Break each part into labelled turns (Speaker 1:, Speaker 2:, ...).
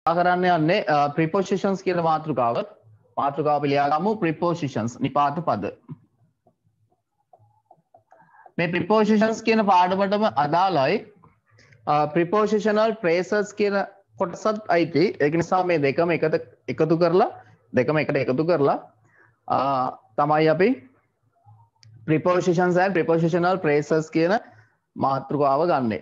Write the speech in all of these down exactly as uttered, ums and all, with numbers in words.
Speaker 1: කරන්න යන්නේ prepositions කියන මාතෘකාව. මාතෘකාව පිළියා ගමු prepositions නිපාත පද. මේ prepositions කියන පාඩමටම අදාළයි prepositional phrases කියන කොටසත් අයිති. ඒක නිසා මේ දෙකම එකට එකතු කරලා දෙකම එකට එකතු කරලා තමයි අපි prepositions and prepositional phrases කියන මාතෘකාව ගන්නෙ.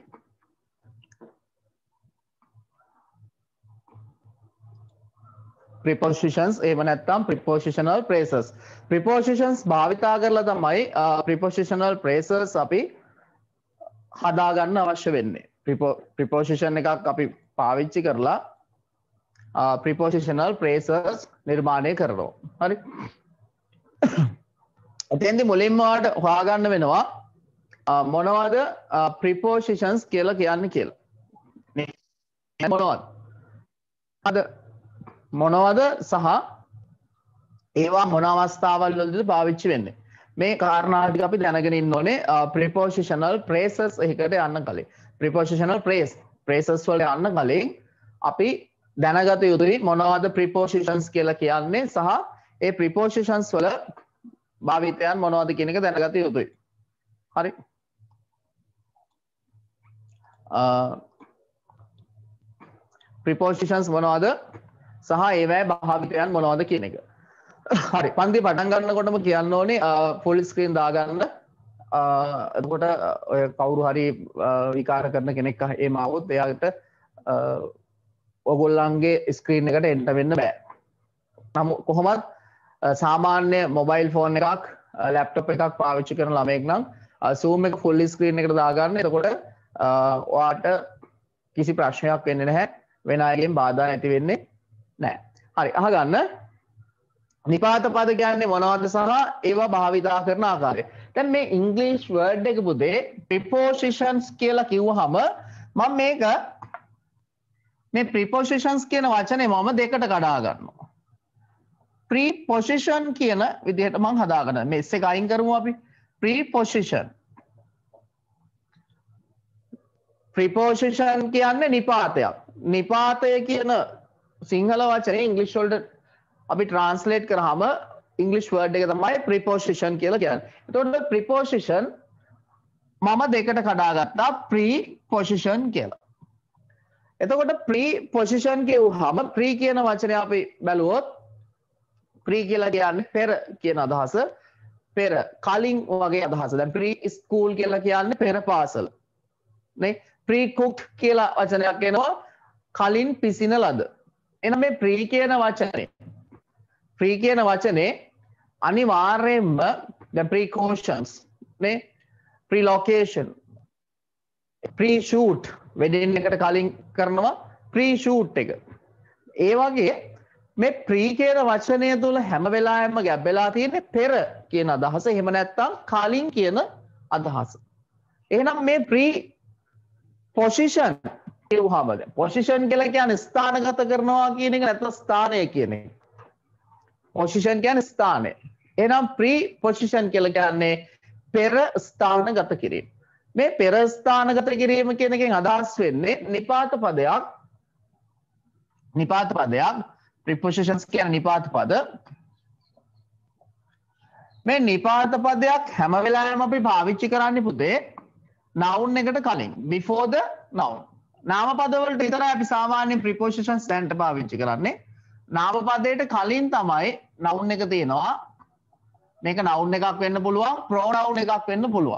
Speaker 1: prepositions එහෙම නැත්නම් prepositional phrases. prepositions භාවිතා කරලා තමයි prepositional phrases අපි හදා ගන්න අවශ්‍ය වෙන්නේ. preposition එකක් අපි පාවිච්චි කරලා prepositional phrases නිර්මාණය කරනවා. හරි. එතෙන්දි මුලින්ම ඔයාලට හොයාගන්න වෙනවා මොනවද prepositions කියලා කියන්නේ කියලා. නේ මොනවද? අද මොනවද සහ ඒවා මොන අවස්ථාවල් වලද පාවිච්චි වෙන්නේ? මේ කාරණා ටික අපි දැනගෙන ඉන්න ඕනේ prepositional phrases එකකට යන්න කලින්. prepositional phrase phrases වලට යන්න කලින් අපි දැනගත යුතුයි මොනවද prepositions කියලා කියන්නේ සහ ඒ prepositions වල භාවිතයන් මොනවද කියන එක දැනගත යුතුයි. හරි. prepositions මොනවද සහ ඒවැ භාවිතයන් මොනවද කියන එක. හරි. පන්ති පටන් ගන්නකොටම කියන්න ඕනේ full screen දාගන්න. එතකොට ඔය කවුරු හරි විකාර කරන කෙනෙක් එහෙම આવොත් එයාට ඔයගොල්ලන්ගේ ස්ක්‍රීන් එකට එන්න වෙන්න බෑ. නමුත් කොහොමත් සාමාන්‍ය මොබයිල් ෆෝන් එකක් ලැප්ටොප් එකක් පාවිච්චි කරන ළමයෙක් නම් zoom එක full screen එකට දාගන්න. එතකොට ඔයාට කිසි ප්‍රශ්නයක් වෙන්නේ නැහැ. වෙන අයගෙන් බාධා ඇති වෙන්නේ නැහැ. හරි. අහගන්න. නිපාත පද කියන්නේ මොනවද සහ ඒවා භාවිතා කරන ආකාරය. දැන් මේ English word එක පුතේ prepositions කියලා කිව්වහම මම මේක මේ prepositions කියන වචනේ මම දෙකට කඩා ගන්නවා. preposition කියන විදිහට මම හදාගන්න. මේ S එක අයින් කරමු අපි. preposition. preposition කියන්නේ නිපාතයක්. නිපාතය කියන සිංහල වචනේ English වලට අපි translate කරාම English word එක තමයි preposition කියලා කියන්නේ. එතකොට preposition මම දෙකට කඩාගත්තා preposition කියලා. එතකොට preposition කියුවාම pre කියන වචනේ අපි බැලුවොත් pre කියලා කියන්නේ පෙර කියන අදහස. පෙර කලින් වගේ අදහස. දැන් pre school කියලා කියන්නේ පෙර පාසල. නේ? pre cooked කියලා වචනයක් එනවා කලින් පිසින ලද. එහෙනම් මේ pre කියන වචනේ pre කියන වචනේ අනිවාර්යයෙන්ම දැන් precautions නේ prelocation pre-shoot wedding එකට කලින් කරනවා pre-shoot එක. ඒ වගේ මේ pre කියන වචනය තුල හැම වෙලාවෙම ගැබ් වෙලා තියෙන්නේ පෙර කියන අදහස. එහෙම නැත්නම් කලින් කියන අදහස. එහෙනම් මේ preposition කියුවාම දැන් position කියලා කියන්නේ ස්ථානගත කරනවා කියන එක නැත්නම් ස්ථානය කියන එක. position කියන්නේ ස්ථානය. එහෙනම් preposition කියලා කියන්නේ පෙර ස්ථානගත කිරීම. මේ පෙර ස්ථානගත කිරීම කියන එකෙන් අදහස් වෙන්නේ නිපාත පදයක්. නිපාත පදයක් prepositions කියන්නේ නිපාත පද. මේ නිපාත පදයක් හැම වෙලාවෙම අපි පාවිච්චි කරන්නේ පුතේ noun එකට කලින් before the noun. නාම පද වලට විතරයි අපි සාමාන්‍යයෙන් prepositions දැන්ට පාවිච්චි කරන්නේ. නාම පදයට කලින් තමයි noun එක තියෙනවා. මේක noun එකක් වෙන්න පුළුවන්, pronoun එකක් වෙන්න පුළුවන්.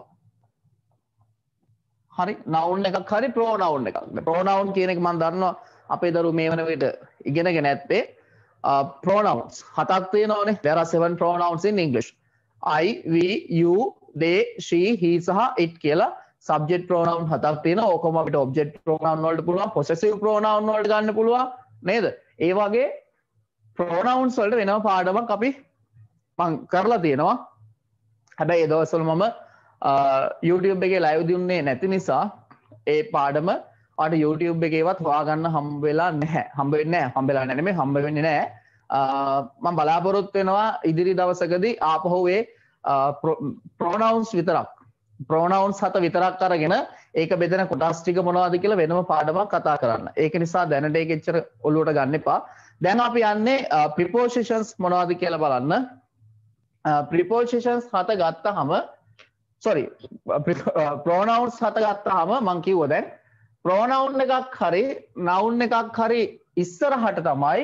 Speaker 1: හරි, noun එකක් හරි pronoun එකක්. pronoun කියන එක මම දන්නවා අපේ දරුවෝ මේ වන විට ඉගෙනගෙන ඇත්තේ pronouns හතක් තියෙනවානේ. there are seven pronouns in English. I, we, you, they, she, he සහ it කියලා subject pronoun හතක් තියෙනවා. ඕකම අපිට object pronoun වලට පුළුවන්, possessive pronoun වලට ගන්න පුළුවන් නේද? ඒ වගේ pronouns වලට වෙනම පාඩමක් අපි මම කරලා තියෙනවා. හැබැයි ඒ දවස්වල මම YouTube එකේ live දුන්නේ නැති නිසා ඒ පාඩම ඔයාලට YouTube එකේවත් හොයාගන්න හම්බ වෙලා නැහැ. හම්බ වෙන්නේ නැහැ. හම්බ වෙලා නැහැ නෙමෙයි හම්බ වෙන්නේ නැහැ. මම බලාපොරොත්තු වෙනවා ඉදිරි දවසකදී ආපහු ඒ pronouns විතරක් pronouns හත විතරක් අරගෙන ඒක බෙදෙන කොටස් ටික මොනවද කියලා වෙනම පාඩමක් කතා කරන්න. ඒක නිසා දැනට ඒක එච්චර ඔලුවට ගන්න එපා. දැන් අපි යන්නේ prepositions මොනවද කියලා බලන්න. prepositions හත ගත්තාම sorry pronouns හත ගත්තාම මම කිව්වා දැන් pronoun එකක් හරි noun එකක් හරි ඉස්සරහට තමයි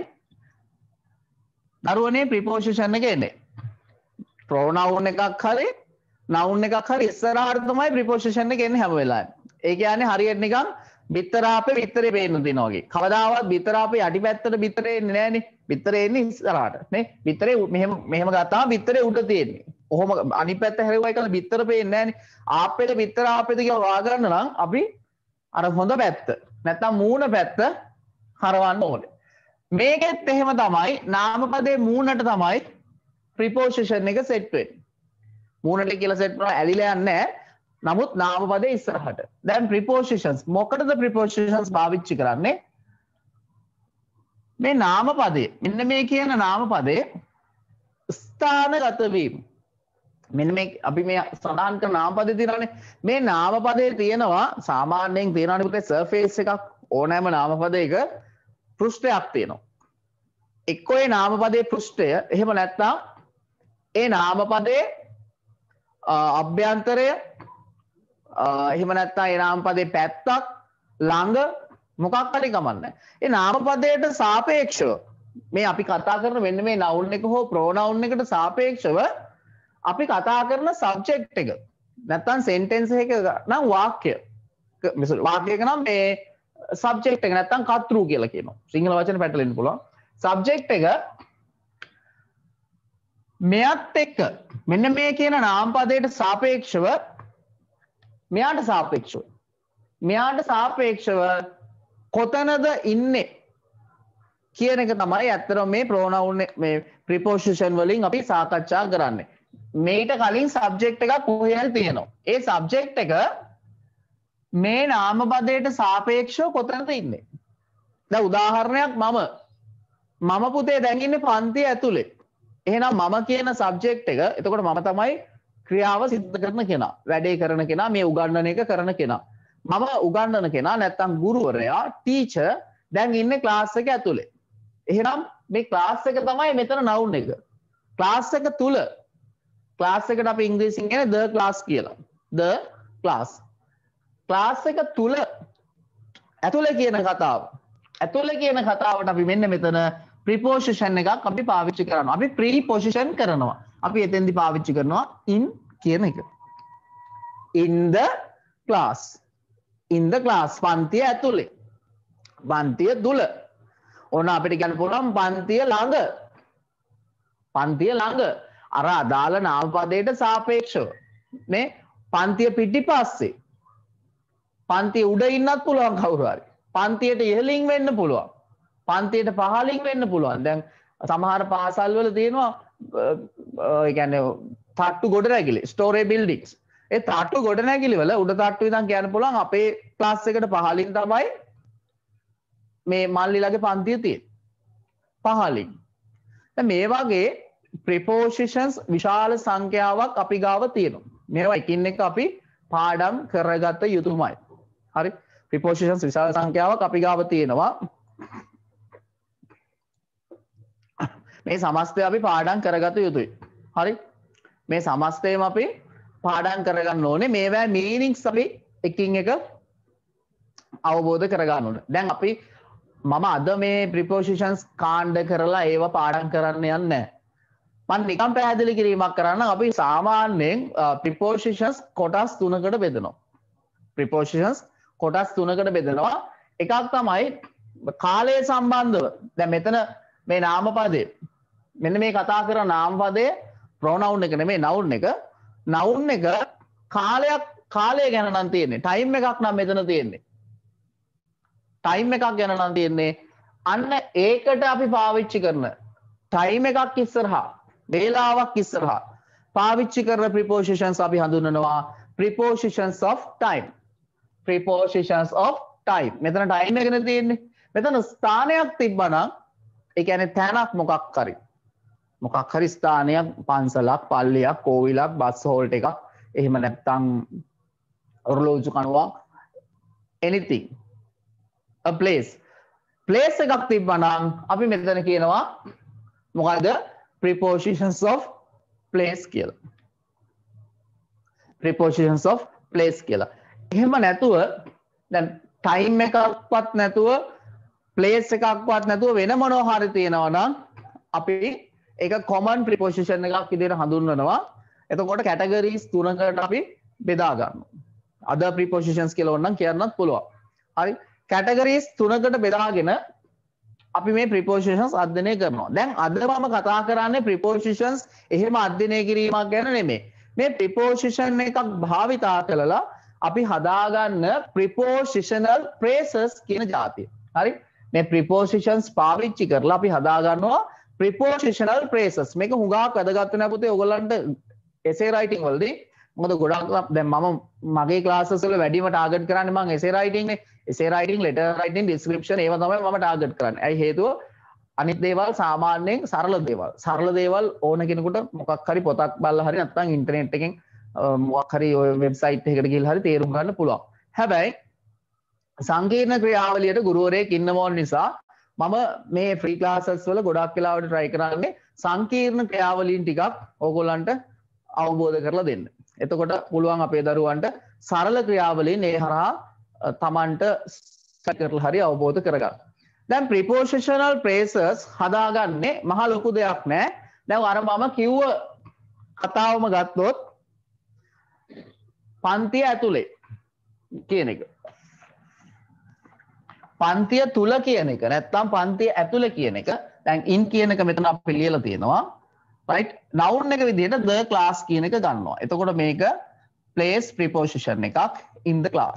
Speaker 1: දරුවනේ preposition එක එන්නේ. pronoun එකක් හරි noun එකක් හරි ඉස්සරහට තමයි preposition එක එන්නේ හැම වෙලාවෙම. ඒ කියන්නේ හරියට නිකන් බිත්තර අපේ බිත්තරේ පේන්න දිනවා වගේ. කවදාවත් බිත්තර අපේ යටිපැත්තට බිත්තරේ එන්නේ නැහනේ. බිත්තරේ එන්නේ ඉස්සරහට. නේ? බිත්තරේ මෙහෙම මෙහෙම ගත්තාම බිත්තරේ උඩ තියෙන්නේ. ඔහොම අනිත් පැත්ත හැරෙවයි කියලා බිත්තර පේන්නේ නැහනේ. ආප්පෙට බිත්තර ආප්පෙට කියලා හොයාගන්න නම් අපි අර හොඳ පැත්ත නැත්නම් මූණ පැත්ත හරවන්න ඕනේ. මේකෙත් එහෙම තමයි නාමපදයේ මූණට තමයි preposition එක set වෙන්නේ. මූණට කියලා set කරනවා ඇලිලා යන්නේ නැහැ. නමුත් නාමපදයේ ඉස්සරහට. දැන් prepositions මොකටද prepositions පාවිච්චි කරන්නේ? මේ නාමපදයේ මෙන්න මේ කියන නාමපදයේ ස්ථානගත වීම. මෙන්න මේ අපි මේ සඳහන් කරන නාමපදේ තියෙනවානේ. මේ නාමපදයේ තියෙනවා සාමාන්‍යයෙන් තියෙනවානේ පුතේ surface එකක් ඕනෑම නාමපදයක පෘෂ්ඨයක් තියෙනවා. එක්කෝ ඒ නාමපදයේ පෘෂ්ඨය එහෙම නැත්නම් ඒ නාමපදයේ අභ්‍යන්තරය එහෙම නැත්නම් ඒ නාමපදයේ පැත්තක් ළඟ මොකක් හරි ගමන්නේ. ඒ නාමපදයට සාපේක්ෂව මේ අපි කතා කරන මෙන්න මේ noun එක හෝ pronoun එකට සාපේක්ෂව අපි කතා කරන subject එක නැත්නම් sentence එක නම් වාක්‍ය වාක්‍යයක නම් මේ subject එක නැත්නම් කර්තෘ කියලා කියනවා. සිංහල වචන පැටලෙන්න පුළුවන්. subject එක මෙයත් එක්ක මෙන්න මේ කියන නාමපදයට සාපේක්ෂව මෙයාට සාපේක්ෂව මෙයාට සාපේක්ෂව කොතනද ඉන්නේ කියන එක තමයි ඇත්තටම මේ pronoun මේ preposition වලින් අපි සාකච්ඡා කරන්නේ. මේට කලින් subject එකක් කොහේ හරි තියෙනවා. ඒ subject එක මේ නාමපදයට සාපේක්ෂව කොතනද ඉන්නේ? දැන් උදාහරණයක් මම මම පුතේ දැන් ඉන්නේ පන්තිය ඇතුලේ. එහෙනම් මම කියන subject එක එතකොට මම තමයි ක්‍රියාව සිද්ධ කරන කෙනා. වැඩේ කරන කෙනා, මේ උගන්වන එක කරන කෙනා. මම උගන්වන කෙනා නැත්තම් ගුරුවරයා, ටීචර් දැන් ඉන්නේ ක්ලාස් එක ඇතුලේ. එහෙනම් මේ ක්ලාස් එක තමයි මෙතන noun එක. ක්ලාස් එක තුල ක්ලාස් එකට අපි ඉංග්‍රීසියෙන් කියන්නේ the class කියලා. the class. ක්ලාස් එක තුල ඇතුලේ කියන කතාව. ඇතුලේ කියන කතාවට අපි මෙන්න මෙතන preposition එකක් අපි පාවිච්චි කරනවා. අපි preposition කරනවා. අපි එතෙන්දි පාවිච්චි කරනවා in කියන එක. in the class. in the class පන්තිය ඇතුලේ. පන්තිය තුල. ඕන අපිට කියන්න පුළුවන් පන්තිය ළඟ. පන්තිය ළඟ. අර අදාළ නාමපදයට සාපේක්ෂව. නේ? පන්තිය පිටිපස්සේ. පන්තිය උඩ ඉන්නත් පුළුවන් කවුරු හරි. පන්තියට ඉහළින් වෙන්න පුළුවන්. පන්තියට පහළින් වෙන්න පුළුවන්. දැන් සමහර පාසල් වල තියෙනවා ඒ කියන්නේ තට්ටු ගොඩනැගිලි, ස්ටෝරේ බිල්ඩින්ග්ස්. ඒ තට්ටු ගොඩනැගිලි වල උඩ තට්ටු ඉඳන් කියන්න පුළුවන් අපේ ක්ලාස් එකට පහළින් තමයි මේ මල්ලිලගේ පන්තිය තියෙන්නේ. පහළින්. දැන් මේ වගේ prepositions විශාල සංඛ්‍යාවක් අපි ගාව තියෙනවා. මේවා එකින් එක අපි පාඩම් කරගත යුතුමයි. හරි? prepositions විශාල සංඛ්‍යාවක් අපි ගාව තියෙනවා. මේ සමස්තය අපි පාඩම් කරගත යුතුයි. හරි? මේ සමස්තයම අපි පාඩම් කරගන්න ඕනේ. මේවා meanings අපි එකින් එක අවබෝධ කරගන්න ඕනේ. දැන් අපි මම අද මේ prepositions කාණ්ඩ කරලා ඒව පාඩම් කරන්න යන්නේ නැහැ. මම නිකම් පැහැදිලි කිරීමක් කරන්න අපි සාමාන්‍යයෙන් prepositions කොටස් තුනකට බෙදනවා. prepositions කොටස් තුනකට බෙදනවා. එකක් තමයි කාලය සම්බන්ධව. දැන් මෙතන මේ නාමපදයේ මෙන්න මේ කතා කරන නාමපදයේ pronoun එක නෙමෙයි noun එක. noun එක කාලයක් කාලය ගැන නම් තියෙන්නේ. time එකක් නම් මෙතන තියෙන්නේ. time එකක් ගැන නම් තියෙන්නේ. අන්න ඒකට අපි පාවිච්චි කරන time එකක් ඉස්සරහා වේලාවක් ඉස්සරහා පාවිච්චි කරන prepositions අපි හඳුන්වනවා prepositions of time. prepositions of time. මෙතන time එකනේ තියෙන්නේ. මෙතන ස්ථානයක් තිබ්බනම් ඒ කියන්නේ තැනක් මොකක් හරි මොකක් හරි ස්ථානයක් පන්සලක් පල්ලියක් කෝවිලක් බස් හෝල්ට් එකක් එහෙම නැත්නම් ඔරලෝසු කණුවක් anything a place place එකක් තිබ්බනම් අපි මෙතන කියනවා මොකද්ද prepositions of place කියලා prepositions of place කියලා. එහෙම නැතුව දැන් time එකක්වත් නැතුව place එකක්වත් නැතුව වෙන මොනවා හරි තියෙනවා නම් අපි ඒක common preposition එකක් විදිහට හඳුන්වනවා. එතකොට categories තුනකට අපි බෙදා ගන්නවා. other prepositions කියලා ඕනනම් කියන්නත් පුළුවන්. හරි categories තුනකට බෙදාගෙන අපි මේ prepositions අධ්‍යයනය කරනවා. දැන් අද මම කතා කරන්නේ prepositions එහෙම අධ්‍යයනය කිරීමක් ගැන නෙමෙයි. මේ preposition එකක් භාවිතා කරලා අපි හදාගන්න prepositional phrases කියන જાතිය. හරි මේ prepositions පාවිච්චි කරලා අපි හදාගන්නවා prepositional phrases. මේක හුඟක් වැදගත් වෙනවා පුතේ ඔයගොල්ලන්ට essay writing වලදී. මොකද ගොඩක් දැන් මම මගේ classes වල වැඩිම target කරන්නේ මම essay writing නේ. essay writing, letter writing, description ඒවා තමයි මම target කරන්නේ. ඇයි හේතුව අනිත් දේවල් සාමාන්‍යයෙන් සරල දේවල්. සරල දේවල් ඕන කෙනෙකුට මොකක් හරි පොතක් බලලා හරි නැත්නම් ඉන්ටර්නෙට් එකෙන් මොකක් හරි ඔය වෙබ්සයිට් එකකට ගිහලා හරි තේරුම් ගන්න පුළුවන්. හැබැයි සංකීර්ණ ක්‍රියාවලියට ගුරුවරයෙක් ඉන්න ඕන නිසා මම මේ ෆ්‍රී ක්ලාසස් වල ගොඩක් වෙලාවට try කරන්නේ සංකීර්ණ ක්‍රියාවලීන් ටිකක් ඕගොල්ලන්ට අවබෝධ කරලා දෙන්න. එතකොට පුළුවන් අපේ දරුවන්ට සරල ක්‍රියාවලීන් ඒ හරහා තමන්ට කරලා හරි අවබෝධ කරගන්න. දැන් prepositional phrases හදාගන්නේ මහ ලොකු දෙයක් නෑ. දැන් අර මම කිව්ව කතාවම ගත්තොත් පන්තිය ඇතුලේ කියන එක. පන්තිය තුල කියන එක නැත්නම් පන්තිය ඇතුලේ කියන එක. දැන් in කියන එක මෙතන අපි ලියලා තියෙනවා. right noun එක විදිහට the class කියන එක ගන්නවා. එතකොට මේක place preposition එකක් in the class.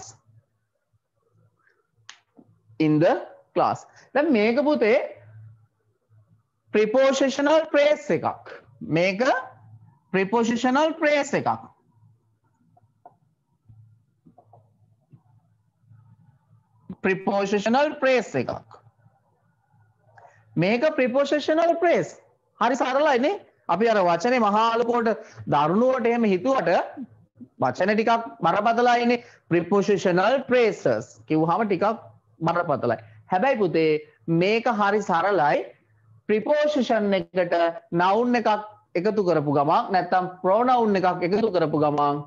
Speaker 1: in the class. දැන් මේක පුතේ prepositional phrase එකක්. මේක prepositional phrase එකක්. prepositional phrase එකක්. මේක prepositional phrase. හරි සරලයි නේ. අපි අර වචනේ මහා ලොකුවට දරුණුවට එහෙම හිතුවට වචන ටිකක් බරපතලයිනේ. prepositional phrases කිව්වහම ටිකක් බරපතලයි. හැබැයි පුතේ මේක හරි සරලයි. preposition එකට noun එකක් එකතු කරපු ගමන් නැත්නම් pronoun එකක් එකතු කරපු ගමන්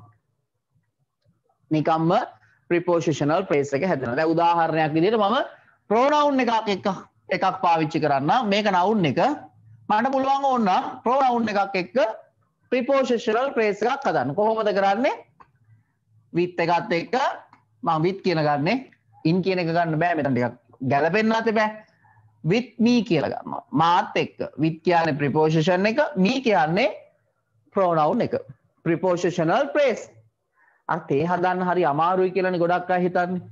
Speaker 1: නිකම්ම prepositional phrase එක හැදෙනවා. දැන් උදාහරණයක් විදිහට මම pronoun එකක් එක්ක එකක් පාවිච්චි කරන්න. මේක noun එක මට පුළුවන් ඕනනම් pronoun එකක් එක්ක prepositional phrase එකක් හදන්න. කොහොමද කරන්නේ? with එකත් එක්ක මම with කියන ගන්නේ in කියන එක ගන්න බෑ මෙතන ටිකක් ගැලපෙන්න නැතේ බෑ. with me කියලා ගන්නවා. මාත් එක්ක with කියන්නේ preposition එක, me කියන්නේ pronoun එක. prepositional phrase. අර තේ හදන්න හරි අමාරුයි කියලානේ ගොඩක් අය හිතන්නේ.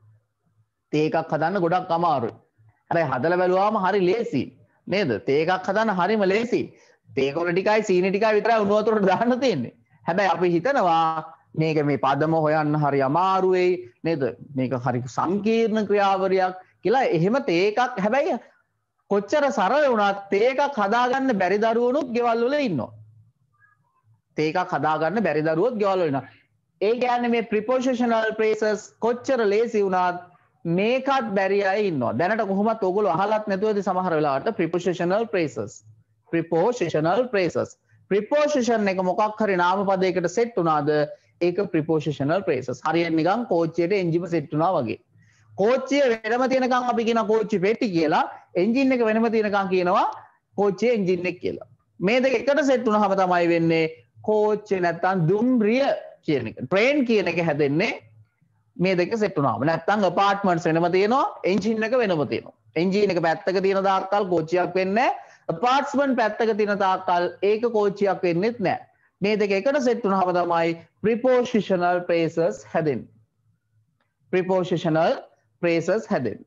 Speaker 1: තේ එකක් හදන්න ගොඩක් අමාරුයි. හැබැයි හදලා බැලුවාම හරි ලේසි. නේද? තේ එකක් හදන්න හරිම ලේසි. තේ කොළ ටිකයි සීනි ටිකයි විතරයි උණු වතුරට දාන්න තියෙන්නේ. හැබැයි අපි හිතනවා මේක මේ පදම හොයන්න හරි අමාරු වෙයි නේද? මේක හරි සංකීර්ණ ක්‍රියාවලියක් කියලා. එහෙම තේ එකක් හැබැයි කොච්චර සරල වුණත් තේ එකක් හදාගන්න බැරි දරුවනුත් ගෙවල් වල ඉන්නවා. තේ එකක් හදාගන්න බැරි දරුවොත් ගෙවල් වල ඉන්නවා. ඒ කියන්නේ මේ prepositional phrases කොච්චර ලේසි වුණත් මේකත් බැරි අය ඉන්නවා. දැනට කොහොමත් ඕගොල්ලෝ අහලත් නැතුවද සමහර වෙලාවට prepositional phrases. prepositional phrases. preposition එක මොකක් හරි නාම පදයකට set වුණාද ඒක prepositional phrases. හරියට නිකන් කෝච්චියට එන්ජිම set වුණා වගේ. කෝච්චිය වෙනම තියෙනකන් අපි කියන කෝච්චි පෙට්ටි කියලා, එන්ජින් එක වෙනම තියෙනකන් කියනවා කෝච්චිය එන්ජින් එක කියලා. මේ දෙක එකට set වුණාම තමයි වෙන්නේ කෝච්චිය නැත්තම් දුම්රිය කියන එක. train කියන එක හැදෙන්නේ මේ දෙක set වුණාම. නැත්තම් apartments වෙනම තියෙනවා, එන්ජින් එක වෙනම තියෙනවා. එන්ජින් එක පැත්තක තියෙන තාක්කල් කෝච්චියක් වෙන්නේ නැහැ. apartment පැත්තක තියෙන තාක්කල් ඒක කෝච්චියක් වෙන්නේත් නැහැ. මේ දෙක එකට set වුණාම තමයි prepositional phrases හැදෙන්නේ. prepositional phrases හැදෙන්නේ.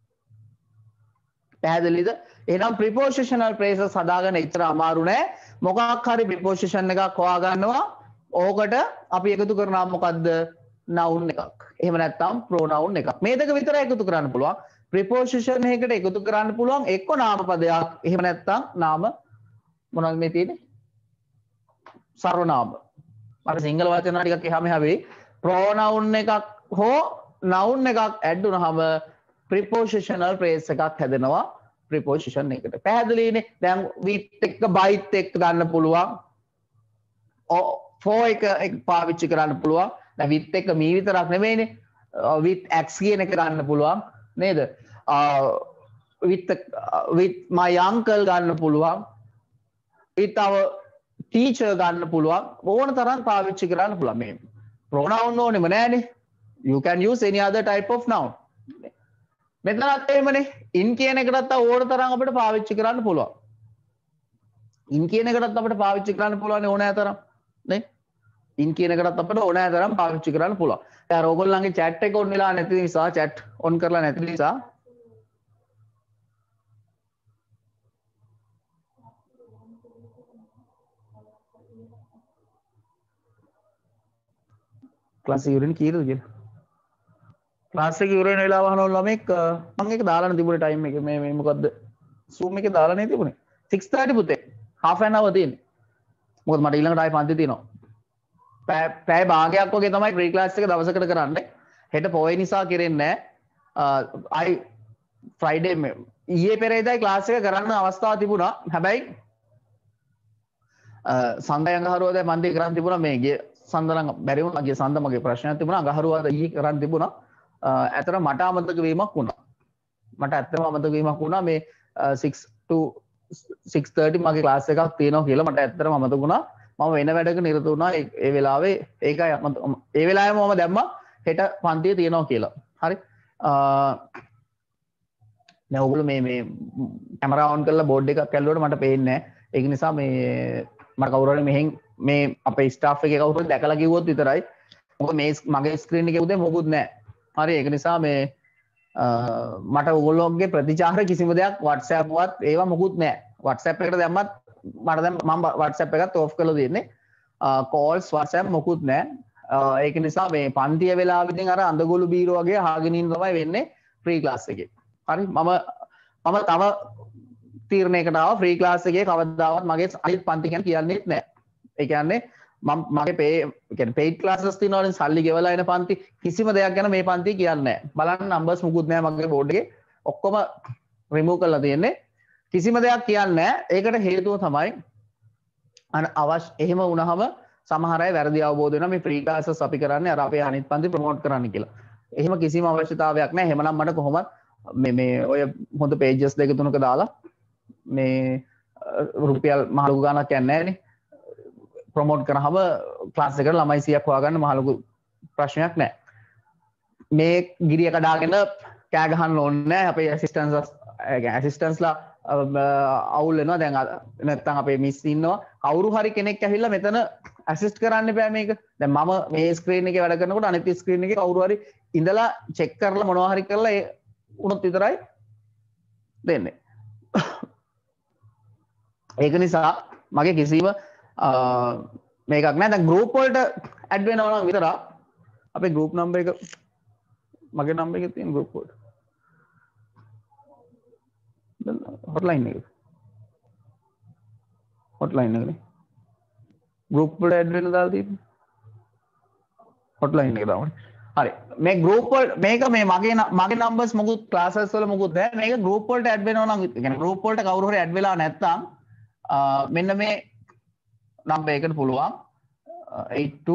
Speaker 1: පැහැදිලිද? එහෙනම් prepositional phrases හදාගන්න ඉතර අමාරු නෑ. මොකක් හරි preposition එකක් හොයාගන්නවා. ඕකට අපි එකතු කරනවා මොකද්ද? noun එකක්. එහෙම නැත්නම් pronoun එකක්. මේ දෙක විතරයි එකතු කරන්න පුළුවන්. preposition එකකට එකතු කරන්න පුළුවන් එක්ක නාම පදයක්. එහෙම නැත්නම් නාම මොනවද මේ තියෙන්නේ? සර්වනාම. මට සිංහල වචන ටිකක් එහා මෙහා වෙයි. pronoun එකක් හෝ noun එකක් add වුනහම prepositional phrase එකක් හැදෙනවා preposition එකට. පැහැදිලිනේ. දැන් with එක byte එක ගන්න පුළුවන්. for එක පාවිච්චි කරන්න පුළුවන්. දැන් with එක me විතරක් නෙමෙයිනේ. with x කියන එක ගන්න පුළුවන් නේද? with with my uncle ගන්න පුළුවන්. with our teacher ගන්න පුළුවන්. ඕන තරම් පාවිච්චි කරන්න පුළුවන්. මේ pronoun ඕනෙම නෑනේ. You can use any other type of noun. මෙතනත් එහෙමනේ. in කියන එකටත් ඕන තරම් අපිට පාවිච්චි කරන්න පුළුවන්. in කියන එකටත් අපිට පාවිච්චි කරන්න පුළුවන් ඕනෑ තරම් නේ. in කියන එකටත් අපිට ඕනෑ තරම් පාවිච්චි කරන්න පුළුවන්. දැන් ඔයගොල්ලන්ගේ chat එක on වෙලා නැති නිසා chat on කරලා නැති නිසා ක්ලාස් එක ඉවරනේ කීයද කියලා. ක්ලාස් එක ඉවර වෙන වෙලාව අහනවා ළමෙක් මම ඒක දාලානේ තිබුණේ ටයිම් එක මේ මේ මොකද්ද Zoom එකේ දාලා නේ තිබුණේ six thirty පුතේ half an hour තියෙන්නේ. මොකද මට ඊළඟට ආයෙ පන්ති තියෙනවා. පැය භාගයක් වගේ තමයි ප්‍රී ක්ලාස් එක දවසකට කරන්නේ. හෙට පොයේ නිසා කෙරෙන්නේ නැහැ. අයි ෆ්‍රයිඩේ ඊයේ පෙරේදා ක්ලාස් එක කරන්න අවස්ථාව තිබුණා. හැබැයි සඳය අඟහරුවාදා පන්ති කරන් තිබුණා මේ ගිය සඳ නම් බැරි වුණා. ගිය සඳ මගේ ප්‍රශ්නයක් තිබුණා. අඟහරුවාදා ඊයේ කරන් තිබුණා. ඇතර මට අමතක වීමක් වුණා. මට ඇත්තම අමතක වීමක් වුණා මේ six to six thirty මගේ ක්ලාස් එකක් තියෙනවා කියලා මට ඇත්තටම අමතක වුණා. මම වෙන වැඩක නිරත වුණා ඒ වෙලාවේ. ඒකයි ඒ වෙලාවෙම මම දැම්මා හෙට පන්තිය තියෙනවා කියලා. හරි. දැන් ඔයගොල්ලෝ මේ මේ කැමරා ඔන් කරලා බෝඩ් එකක් ඇල්ලුවට මට පේන්නේ නැහැ. ඒක නිසා මේ මට කවුරු හරි මෙහෙන් මේ අපේ ස්ටාෆ් එකේ කවුරු හරි දැකලා කිව්වොත් විතරයි. මොකද මේ මගේ ස්ක්‍රීන් එකේ උදේ මොකුත් නැහැ. හරි. ඒක නිසා මේ මට ඔයගොල්ලෝගේ ප්‍රතිචාර කිසිම දෙයක් WhatsApp වත් ඒවා මොකුත් නැහැ. WhatsApp එකට දැම්මත් මට දැන් මම WhatsApp එකත් ඕෆ් කරලා තියෙන්නේ. calls WhatsApp මොකුත් නැහැ. ඒක නිසා මේ පන්තිය වෙලාවෙදී අර අඳගොළු බීරෝ වගේ අහගෙන ඉන්න තමයි වෙන්නේ ෆ්‍රී ක්ලාස් එකේ. හරි. මම මම තව තීරණයකට ආවා ෆ්‍රී ක්ලාස් එකේ කවදාවත් මගේ අනිත් පන්ති ගැන කියන්නේත් නැහැ. ඒ කියන්නේ මම මගේ පේ කියන්නේ paid classes තියෙනවනේ සල්ලි ගෙවලා එන පන්ති කිසිම දෙයක් ගැන මේ පන්ති කියන්නේ නැහැ. බලන්න numbers මුකුත් නැහැ මගේ බෝඩ් එකේ. ඔක්කොම remove කරලා තියෙන්නේ. කිසිම දෙයක් කියන්නේ නැහැ. ඒකට හේතුව තමයි අන අවශ්‍ය එහෙම වුණාම සමහර අය වැරදි අවබෝධ වෙනවා මේ free classes අපි කරන්නේ අර අපේ අනිත් පන්ති promote කරන්න කියලා. එහෙම කිසිම අවශ්‍යතාවයක් නැහැ. එහෙමනම් මට කොහොමද මේ මේ ඔය හොඳ pages දෙක තුනක දාලා මේ රුපියල් මහ ලොකු ගාණක් යන්නේ නැහැනේ. ප්‍රොමෝට් කරාම ක්ලාස් එකට ළමයි සීයක් හොයාගන්න මහ ලොකු ප්‍රශ්නයක් නැහැ. මේ ගිරිය කඩාගෙන කෑ ගහන්න ඕනේ නැහැ. අපේ ඇසිස්ටන්ට්ස් ඇසිස්ටන්ට්ස්ලා අවුල් වෙනවා. දැන් නැත්තම් අපේ මිස් ඉන්නවා. කවුරු හරි කෙනෙක් ඇවිල්ලා මෙතන ඇසිස්ට් කරන්න බෑ මේක. දැන් මම මේ ස්ක්‍රීන් එකේ වැඩ කරනකොට අනිත් ස්ක්‍රීන් එකේ කවුරු හරි ඉඳලා චෙක් කරලා මොනවා හරි කරලා ඒ උනොත් විතරයි දෙන්නේ. ඒක නිසා මගේ කිසිම මේකක් නෑ. දැන් ගෲප් වලට ඇඩ් වෙනවා නම් විතරක් අපේ ගෲප් නම්බර් එක මගේ නම්බර් එකේ තියෙන ගෲප් වලට හොට්ලයින් එක හොට්ලයින් එකනේ ගෲප් වලට ඇඩ් වෙන්න දාලා තියෙන්නේ හොට්ලයින් එක තමයි. හරි. මේ ගෲප් වල මේක මේ මගේ මගේ නම්බර්ස් මොකුත් ක්ලාසස් වල මොකුත් නැහැ. මේක ගෲප් වලට ඇඩ් වෙනවා නම් කියන්නේ ගෲප් වලට කවුරු හරි ඇඩ් වෙලා නැත්නම් මෙන්න මේ නම්බර් එකට පුළුවන් eight two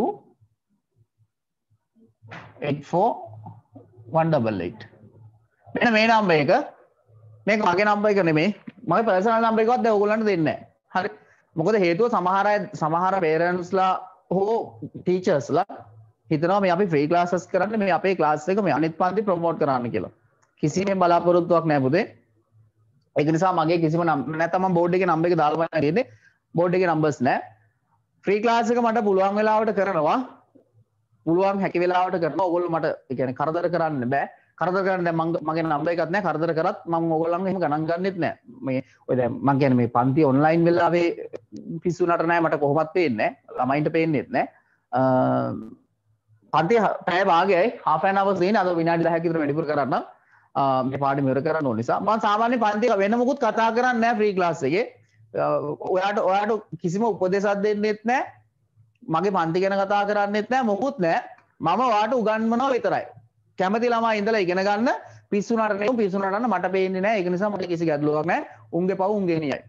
Speaker 1: eight four one eight eight. මෙන්න මේ නම්බර් එක මේක මගේ නම්බර් එක නෙමෙයි. මගේ පර්සනල් නම්බර් එකවත් දැන් ඔයගොල්ලන්ට දෙන්නේ නැහැ. හරි. මොකද හේතුව සමහර අය සමහර පේරන්ට්ස්ලා හෝ ටීචර්ස්ලා හිතනවා මේ අපි ෆ්‍රී ක්ලාසස් කරන්නේ මේ අපේ ක්ලාස් එක මේ අනිත් පන්ති ප්‍රොමෝට් කරන්න කියලා. කිසිම බලාපොරොත්තුවක් නැහැ පුතේ. ඒක නිසා මගේ කිසිම නැත්නම් මම බෝඩ් එකේ නම්බර් එක දාලා බලන්න තියෙන්නේ. බෝඩ් එකේ නම්බර්ස් නැහැ. ෆ්‍රී ක්ලාස් එක මට පුළුවන් වෙලාවට කරනවා. පුළුවන් හැකි වෙලාවට කරනවා. ඕගොල්ලෝ මට ඒ කියන්නේ කරදර කරන්න බෑ. කරදර කරන්න දැන් මගේ නම්බර් එකක් නැහැ. කරදර කරත් මම ඕගොල්ලන්ව එහෙම ගණන් ගන්නෙත් නැහැ. මේ ඔය දැන් මම කියන්නේ මේ පන්ති ඔන්ලයින් වෙලාවේ පිස්සුනට නැහැ මට කොහොමත් පේන්නේ නැහැ. ළමයින්ට පේන්නේත් නැහැ. පන්ති පැය භාගයයි half an hour තියෙන අද විනාඩි දහයක් විතර වැඩිපුර කරන්න මේ පාඩම ඉවර කරන්න ඕන නිසා මම සාමාන්‍ය පන්ති වෙන මොකුත් කතා කරන්නේ නැහැ ෆ්‍රී ක්ලාස් එකේ. ඔයාට ඔයාට කිසිම උපදේශයක් දෙන්නෙත් නැහැ. මගේ පන්ති ගැන කතා කරන්නෙත් නැහැ මොකුත් නැහැ. මම ඔයාට උගන්වනවා විතරයි. කැමති ළමා ඉඳලා ඉගෙන ගන්න පිස්සුනට නෙමෙයි පිස්සුනට නම් මට පේන්නේ නැහැ. ඒක නිසා මට කිසි ගැටලුවක් නැහැ. උන්ගේ පව් උන්ගේ නියයි.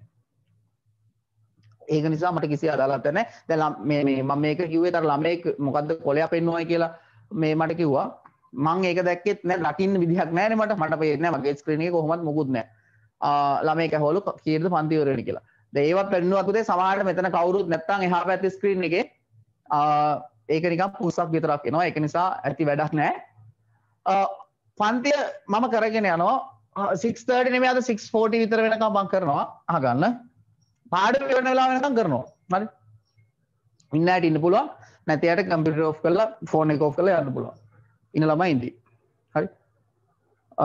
Speaker 1: ඒක නිසා මට කිසි අදාළත්වයක් නැහැ. දැන් මේ මේ මම මේක කිව්වේ තර ළමයෙක් මොකද්ද කොලයක් පෙන්නුවයි කියලා මේ මට කිව්වා. මම ඒක දැක්කෙත් නැහැ. දකින්න විදිහක් නැහැ නේ මට. මට පේන්නේ නැහැ. මගේ ස්ක්‍රීන් එකේ කොහොමවත් මොකුත් නැහැ. ආ ළමයෙක් ඇහවලු කීයද පන්ති ඉවර වෙන්නේ කියලා. දැන් ඒවත් පෙන්නුවා පුතේ සමහරවිට මෙතන කවුරුත් නැත්තම් එහා පැත්තේ ස්ක්‍රීන් එකේ ආ ඒක නිකන් පුස්සක් විතරක් එනවා. ඒක නිසා ඇති වැඩක් නැහැ. පන්තිය මම කරගෙන යනවා six thirty නෙමෙයි අද six forty විතර වෙනකම් මම කරනවා. අහගන්න. පාඩම වෙන වෙලාව වෙනකම් කරනවා. හරි. ඉන්න ඇට ඉන්න පුළුවන්. නැති ඇට කම්පියුටර් ඔෆ් කරලා ෆෝන් එක ඔෆ් කරලා යන්න පුළුවන්. ඉන්න ළමයි ඉඳි. හරි. අ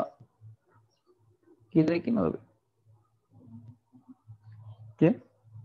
Speaker 1: කී දෙනෙක් ඉන්නවද? කේ?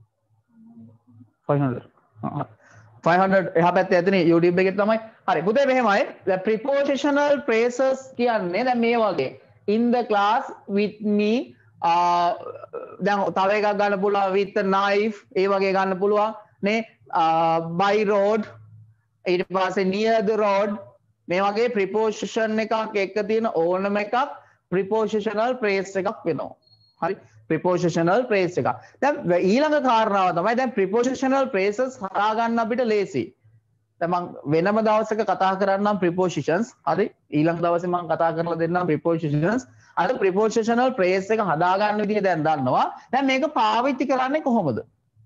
Speaker 1: five hundred. five hundred එහා පැත්තේ ඇතිනේ YouTube එකේ තමයි. හරි පුතේ මෙහෙමයි. the prepositional phrases කියන්නේ දැන් මේ වගේ. in the class with me uh දැන් තව එකක් ගන්න පුළුවන් with the knife ඒ වගේ ගන්න පුළුවන් නේ uh, by road ඊට පස්සේ near the road මේ වගේ preposition එකක් එක්ක තියෙන ඕනම එකක් prepositional phrase එකක් වෙනවා. හරි prepositional phrase එකක්. දැන් ඊළඟ කාරණාව තමයි දැන් prepositional phrases හරහා ගන්න අපිට ලේසි. දැන් මම වෙනම දවසක කතා කරන්නම් prepositions. හරි ඊළඟ දවසේ මම කතා කරලා දෙන්නම් prepositions. අර prepositional phrase එක හදා ගන්න විදිහ දැන් දන්නවා. දැන් මේක පාවිච්චි කරන්නේ කොහොමද?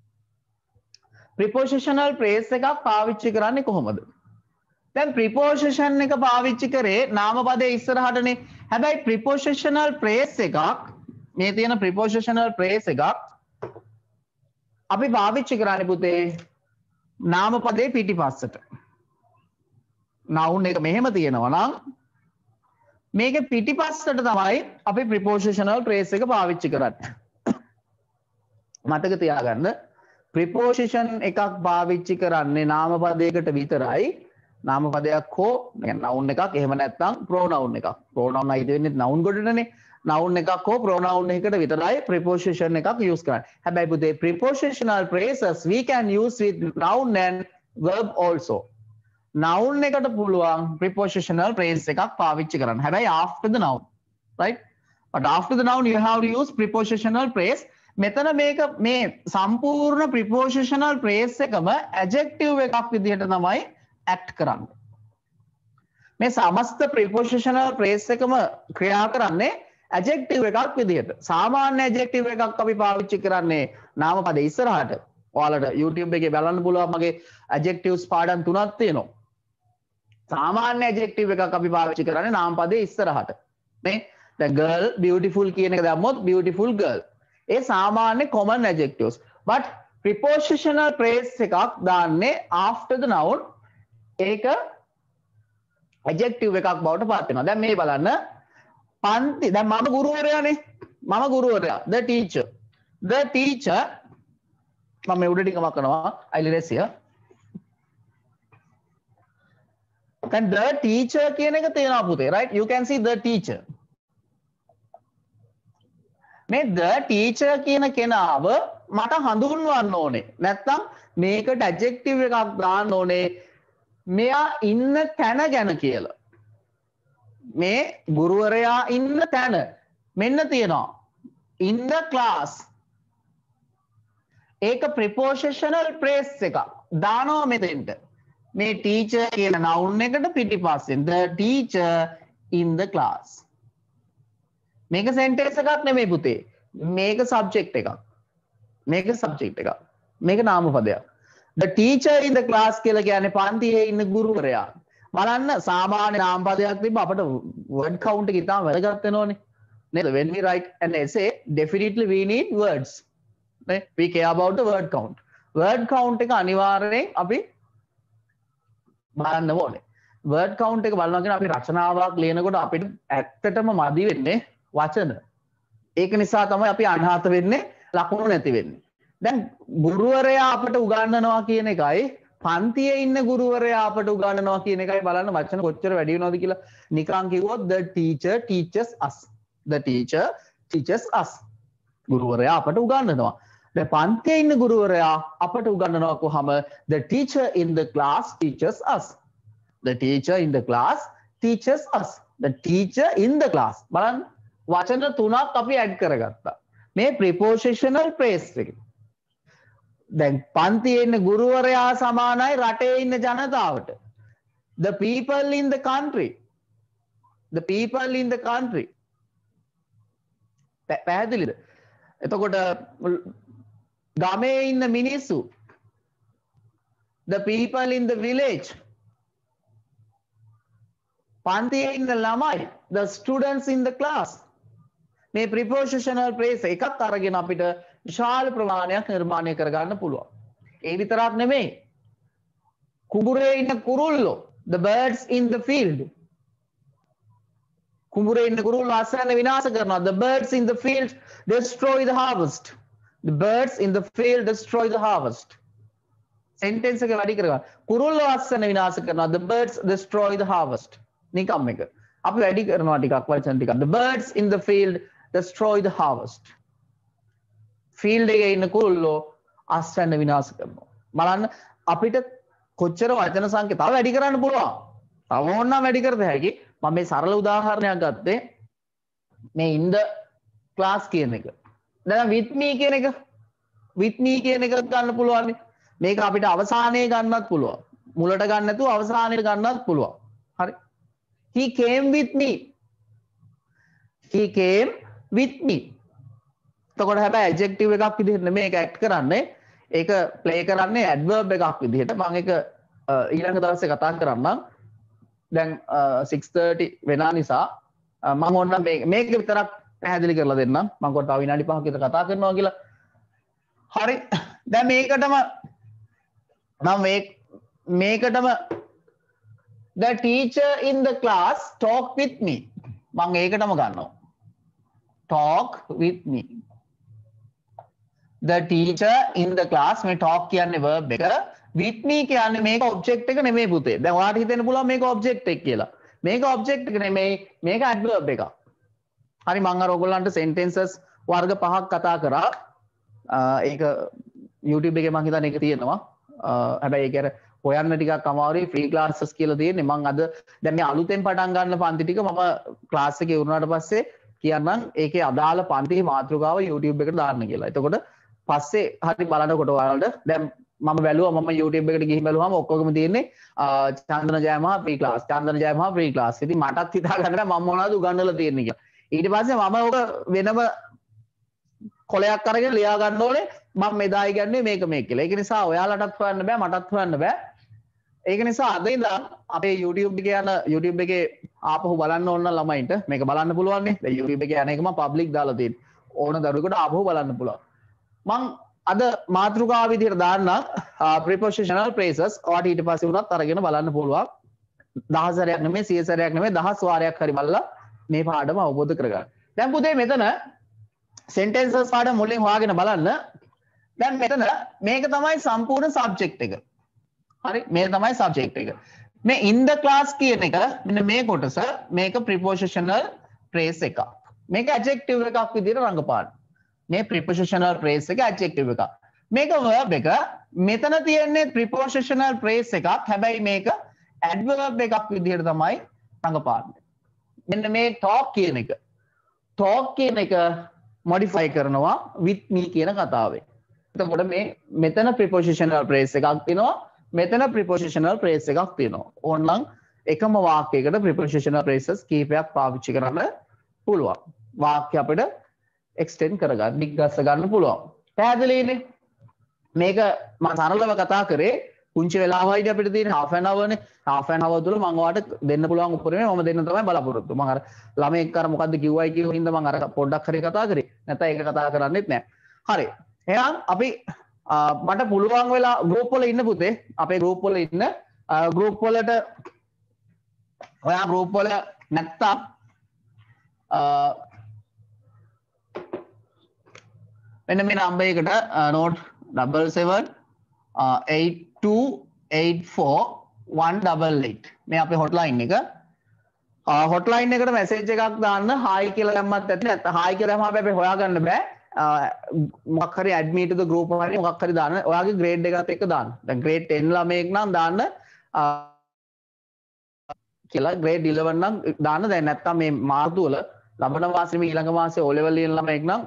Speaker 1: prepositional phrase එකක් පාවිච්චි කරන්නේ කොහොමද? දැන් preposition එක පාවිච්චි කරේ නාමපදයේ ඉස්සරහටනේ. හැබැයි prepositional phrase එකක් මේ තියෙන prepositional phrase එකක් අපි පාවිච්චි කරන්නේ පුතේ නාමපදයේ පිටිපස්සට. noun එක මෙහෙම තියෙනවා නම් මේකේ පිටිපස්සට තමයි අපි prepositional phrase එක පාවිච්චි කරන්නේ. මතක තියාගන්න preposition එකක් පාවිච්චි කරන්නේ නාමපදයකට විතරයි. නාමපදයක් හෝ noun එකක් එහෙම නැත්නම් pronoun එකක්. pronoun අයිති වෙන්නේ noun කොටටනේ. noun එකක් හෝ pronoun එකකට විතරයි preposition එකක් use කරන්නේ. හැබැයි පුතේ prepositional phrases we can use with noun and verb also. noun එකට පුළුවන් prepositional phrase එකක් පාවිච්චි කරන්න. හැබැයි after the noun. Right? But after the noun you have to use prepositional phrase. මෙතන මේක මේ සම්පූර්ණ prepositional phrase එකම adjective එකක් විදිහට තමයි act කරන්නේ. මේ සමස්ත prepositional phrase එකම ක්‍රියා කරන්නේ adjective එකක් විදිහට. සාමාන්‍ය adjective එකක් අපි පාවිච්චි කරන්නේ නාමපදයේ ඉස්සරහට. ඔයාලට YouTube එකේ බලන්න පුළුවන් මගේ adjectives පාඩම් තුනක් තියෙනවා. සාමාන්‍ය adjective එකක් අපි පාවිච්චි කරන්නේ නාමපදයේ ඉස්සරහට. නේ? දැන් girl beautiful කියන එක දැම්මොත් beautiful girl. ඒ සාමාන්‍ය common adjectives. But prepositional phrase එකක් දාන්නේ after the noun ඒක adjective එකක් බවට පත් වෙනවා. දැන් මේ බලන්න පන්ති දැන් මම ගුරුවරයානේ. මම ගුරුවරයා the teacher. the teacher මම මේ උඩ ටිකම කරනවා I'll erase here. දැන් the teacher කියන එක තියෙනවා පුතේ right you can see the teacher. මේ the teacher කියන කෙනාව මට හඳුන්වන්න ඕනේ. නැත්තම් මේකට adjective එකක් දාන්න ඕනේ. මෙයා ඉන්න තැන ගැන කියලා. මේ ගුරුවරයා ඉන්න තැන මෙන්න තියෙනවා. in the class. ඒක prepositional phrase එකක්. දානවා මෙතෙන්ට. මේ teacher කියන noun එකට පිටිපස්සෙන් the teacher in the class. මේක sentence එකක් නෙමෙයි පුතේ. මේක subject එකක්. මේක subject එකක්. මේක නාමපදයක්. the teacher in the class කියලා කියන්නේ පන්තියේ ඉන්න ගුරුවරයා. බලන්න සාමාන්‍ය නාමපදයක් තිබ්බ අපිට word count එක ඉතාම වැදගත් වෙනෝනේ. නේද? when we write an essay definitely we need words. නේ? we care about the word count. word count එක අනිවාර්යයෙන් අපි බලන්න ඕනේ. word count එක බලනවා කියන අපි රචනාවක් ලියනකොට අපිට ඇත්තටම මදි වෙන්නේ වචන. ඒක නිසා තමයි අපි අනාථ වෙන්නේ ලකුණු නැති වෙන්නේ. දැන් ගුරුවරයා අපට උගන්වනවා කියන එකයි පන්තියේ ඉන්න ගුරුවරයා අපට උගන්වනවා කියන එකයි බලන්න වචන කොච්චර වැඩි වෙනවද කියලා. නිකන් කිව්වොත් the teacher teaches us. the teacher teaches us. ගුරුවරයා අපට උගන්වනවා. දැන් පන්තියේ ඉන්න ගුරුවරයා අපට උගන්වනවා කොහම the teacher in the class teaches us. The teacher in the class teaches us. The teacher in the class. බලන්න වචන තුනක් අපි ඇඩ් කරගත්තා. මේ prepositional phrase එක. දැන් පන්තියේ ඉන්න ගුරුවරයා සමානයි රටේ ඉන්න ජනතාවට. The people in the country. The people in the country. පැහැදිලිද? එතකොට ගමේ ඉන්න මිනිස්සු. The people in the village. පන්තියේ ඉන්න ළමයි. The students in the class. මේ prepositional phrase එකක් අරගෙන අපිට විශාල ප්‍රමාණයක් නිර්මාණය කරගන්න පුළුවන්. ඒ විතරක් නෙමෙයි. කුඹුරේ ඉන්න කුරුල්ලෝ. The birds in the field. කුඹුරේ ඉන්න කුරුල්ලෝ අස්වැන්න විනාශ කරනවා. The birds in the field destroy the harvest. The birds in the field destroy the harvest. Sentence එක වැඩි කරගන්න. කුරුල්ලෝ අස්වැන්න විනාශ කරනවා. The birds destroy the harvest. නිකම් එක. අපි වැඩි කරනවා ටිකක් වචන ටිකක්. The birds in the field destroy the harvest. field එකේ ඉන්න කුරුල්ලෝ අස්වැන්න විනාශ කරනවා. බලන්න අපිට කොච්චර වචන සංඛ්‍යා තව වැඩි කරන්න පුළුවන්. තව ඕනනම් වැඩි කරද හැකි. මම මේ සරල උදාහරණයක් ගත්තේ මේ in the class කියන එක. දැන් with me කියන එක with me කියන එක ගන්න පුළුවන්. මේක අපිට අවසානයේ ගන්නත් පුළුවන්. මුලට ගන්න නැතුව අවසානයේ ගන්නත් පුළුවන්. හරි. He came with me. He came with me. එතකොට හැබැයි adjective එකක් විදිහට නෙමෙයි මේක act කරන්නේ. ඒක play කරන්නේ adverb එකක් විදිහට. මම ඒක ඊළඟ දවසේ කතා කරන්නම්. දැන් six thirty වෙනා නිසා මම ඕන මේක මේක විතරක් පැහැදිලි කරලා දෙන්නම්. මම කොට තව විනාඩි පහක් විතර කතා කරනවා කියලා. හරි. දැන් මේකටම මම මේ මේකටම the teacher in the class talk with me. මම ඒකටම ගන්නවා. talk with me. The teacher in the class මේ talk කියන්නේ verb එක. with me කියන්නේ මේක object එක නෙමෙයි පුතේ. දැන් ඔයාලට හිතෙන්න පුළුවන් මේක object එක කියලා. මේක object එක නෙමෙයි මේක adverb එකක්. හරි මම අර ඔයගොල්ලන්ට sentences වර්ග පහක් කතා කරා. ඒක YouTube එකේ මම හිතන්නේ ඒක තියෙනවා. හැබැයි ඒක අර හොයන්න ටිකක් අමාරුයි free classes කියලා තියෙන්නේ. මම අද දැන් මේ අලුතෙන් පටන් ගන්න පන්ති ටික මම class එකේ වුණාට පස්සේ කියන්නම් ඒකේ අදාළ පන්තියේ මාතෘකාව YouTube එකට දාන්න කියලා. එතකොට පස්සේ හරි බලනකොට ඔයාලට දැන් මම බැලුවා මම YouTube එකට ගිහින් බැලුවාම ඔක්කොගම තියෙන්නේ Chandana Jayamaha free class Chandana Jayamaha free class. ඉතින් මටත් හිතා ගන්න මම මොනවද උගන්වලා තියෙන්නේ කියලා. ඊට පස්සේ මම ඔක වෙනම කොලයක් අරගෙන ලියා ගන්න ඕනේ මම මෙදා ඉගන්නේ මේක මේක කියලා. ඒක නිසා ඔයාලටත් හොයන්න බෑ මටත් හොයන්න බෑ. ඒක නිසා අද ඉඳන් අපේ YouTube එකේ යන YouTube එකේ ආපහු බලන්න ඕන නම් ළමයින්ට මේක බලන්න පුළුවන් නේ. දැන් YouTube එකේ යන එක මම public දාලා තියෙන්නේ. ඕන දරුවෙකුට ආපහු බලන්න පුළුවන්. මං අද මාතෘකාව විදිහට දාන්න prepositional phrases ඔයාට ඊට පස්සේ උනත් අරගෙන බලන්න පුළුවන්. දහස් සැරයක් නෙමෙයි සිය සැරයක් නෙමෙයි දහස් වාරයක් හරි බලලා මේ පාඩම අවබෝධ කරගන්න. දැන් පුතේ මෙතන sentences පාඩම මුලින් හොයාගෙන බලන්න. දැන් මෙතන මේක තමයි සම්පූර්ණ subject එක. හරි මේ තමයි subject එක. මේ in the class කියන එක මෙන්න මේ කොටස මේක prepositional phrase එකක්. මේක adjective එකක් විදිහට රඟපාන. මේ prepositional phrase එක adjective එකක්. මේක verb එක. මෙතන තියෙන්නේ prepositional phrase එකක්. හැබැයි මේක adverb එකක් විදිහට තමයි රඟපාන්නේ. මෙන්න මේ talk කියන එක. talk කියන එක modify කරනවා with me කියන කතාවේ. එතකොට මේ මෙතන prepositional phrase එකක් තියෙනවා. මෙතන prepositional phrase එකක් තියෙනවා. ඕනනම් එකම වාක්‍යයකට prepositional phrases කීපයක් පාවිච්චි කරන්න පුළුවන්. වාක්‍ය අපිට extend කරගන්න, දිග්ගස්ස ගන්න පුළුවන්. පැහැදිලිනේ? මේක මම සරලව කතා කරේ පුංචි වෙලාවයිද අපිට තියෙන half an hour නේ. half an hour තුල මම ඔයාලට දෙන්න පුළුවන් උපරිමය මම දෙන්න තමයි බලාපොරොත්තු. මම අර ළමෙක් අර මොකද්ද කිව්වයි කියෝ හින්දා මම අර පොඩ්ඩක් හරි කතා කරේ. නැත්නම් ඒක කතා කරන්නෙත් නෑ. හරි. එහෙනම් අපි මට පුළුවන් වෙලා group වල ඉන්න පුතේ අපේ group වල ඉන්න group වලට ඔයා group වල නැත්තම් මෙන්න මේ නම්බර් එකට note double seven eight two eight four one double eight මේ අපේ hotline එක hotline එකට message එකක් දාන්න hi කියලා දැම්මත් ඇති නැත්නම් hi කියලා දැම්මම අපි හොයාගන්න බෑ මොකක් හරි add me to the group හරි මොකක් හරි දාන්න ඔයාගේ grade එකත් එක්ක දාන්න. දැන් grade ten ළමයෙක් නම් දාන්න කියලා grade eleven නම් දාන්න. දැන් නැත්තම් මේ මාර්තු වල ලබන මාසෙම ඊළඟ මාසේ O level ලියන ළමයෙක් නම්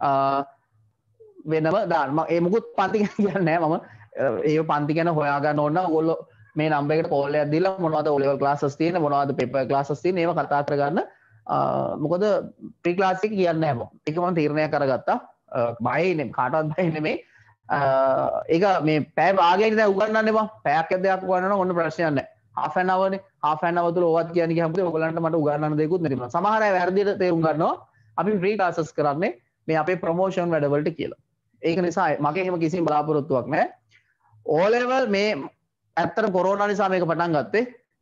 Speaker 1: වෙනම දාන්න. මම ඒ මුකුත් පන්ති ගැන කියන්නේ නැහැ. මම ඒ පන්ති ගැන හොයා ගන්න ඕන නම් ඔයගොල්ලෝ මේ නම්බර් එකට කෝල් එකක් දීලා මොනවද O level classes තියෙන්නේ මොනවද paper classes තියෙන්නේ ඒව කතා කරගන්න. මොකද ප්‍රී ක්ලාස් එක කියන්නේ නැහැ මම. ඒක මම තීරණයක් කරගත්තා. බයයි නෙමෙයි කාටවත් බය නෙමෙයි. ඒක මේ පැය භාගයකට දැන් උගන්වන්නේ මම. පැයක් දෙකක් උගන්වනවා ඔන්න ප්‍රශ්නයක් නැහැ. half an hour නේ. half an hour තුල ඕවත් කියන්නේ ගියාම ඔයගොල්ලන්ට මට උගන්වන්න දෙයක්වත් නැති. සමහර අය වැරදියට තේරුම් ගන්නවා. අපි ප්‍රී ක්ලාසස් කරන්නේ මේ අපේ ප්‍රොමෝෂන් වැඩවලට කියලා. ඒක නිසා මගේ එහෙම කිසිම බලාපොරොත්තුවක් නැහැ. O level මේ ඇත්තට කොරෝනා නිසා මේක පටන් ගත්තේ.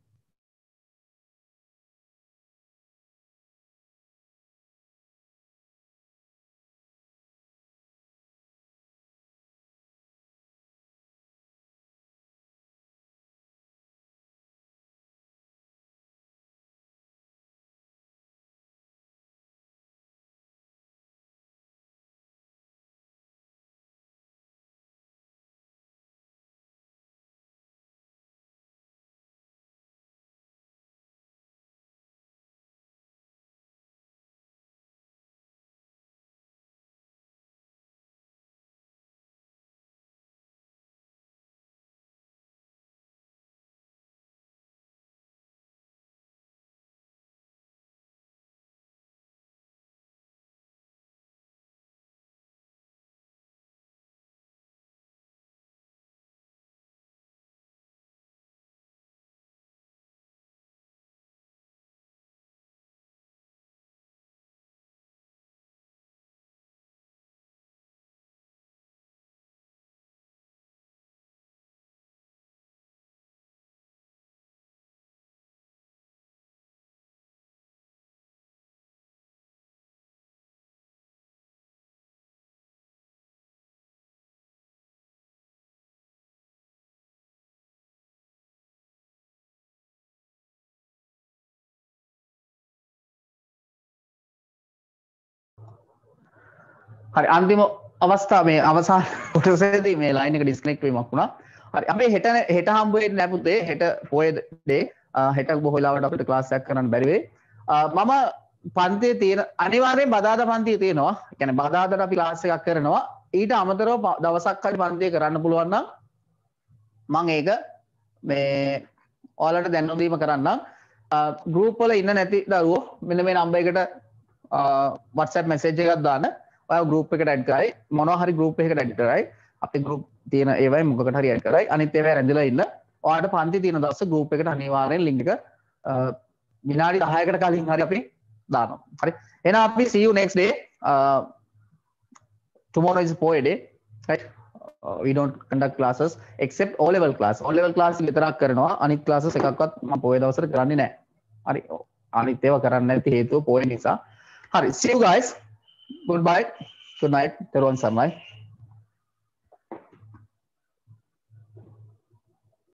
Speaker 1: හරි අන්තිම අවස්ථාව මේ අවසාන කොටසේදී මේ ලයින් එක ඩිස්කනෙක්ට් වීමක් වුණා. හරි අපි හෙට හෙට හම්බ වෙන්නේ නැහැ පුතේ. හෙට පොයේ ඩේ. හෙට බොහෝ වෙලාවට අපිට ක්ලාස් එකක් කරන්න බැරි වෙයි. මම පන්තියේ තියෙන අනිවාර්යෙන් බදාදා පන්තියේ තියෙනවා. ඒ කියන්නේ බදාදාට අපි ක්ලාස් එකක් කරනවා. ඊට අමතරව දවසක් හරි පන්තියේ කරන්න පුළුවන් නම් මම ඒක මේ ඔයාලට දැනුම් දීම කරන්නම්. ගෲප් වල ඉන්න නැති දරුවෝ මෙන්න මේ නම්බර් එකට WhatsApp message එකක් දාන්න. ඔයා ගෲප් එකට ඇඩ් කරයි මොනවා හරි ගෲප් එකකට ඇඩ් කරයි අපේ ගෲප් තියෙන ඒවයි මොකකට හරි ඇඩ් කරයි අනිත් ඒවා රැඳිලා ඉන්න ඔයාලට පන්ති තියෙන දවස් ගෲප් එකට අනිවාර්යෙන් ලින්ක් එක විනාඩි දහයකට කලින් හරි අපි දානවා හරි එහෙනම් අපි see you next day uh, tomorrow is poe day right uh, we don't conduct classes except O level class O level class විතරක් කරනවා අනිත් classes එකක්වත් මම poe දවසට කරන්නේ නැහැ හරි අනිත් ඒවා කරන්න නැති හේතුව poe නිසා හරි see you guys Goodbye. Good night. Teruwan Sarnai.